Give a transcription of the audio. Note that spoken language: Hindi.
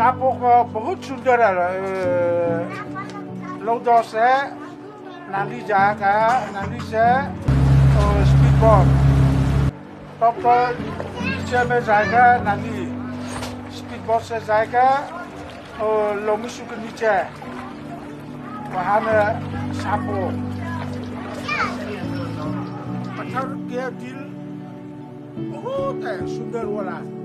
सापो को बहुत सुंदर है लोग से नाली जाएगा नाली से स्पीड बोट तब तो नीचे में जाएगा नाली स्पीड बोट से जाएगा और लोमिसु के नीचे वहाँ में सापो पत्थर के दिल बहुत है सुंदर वाला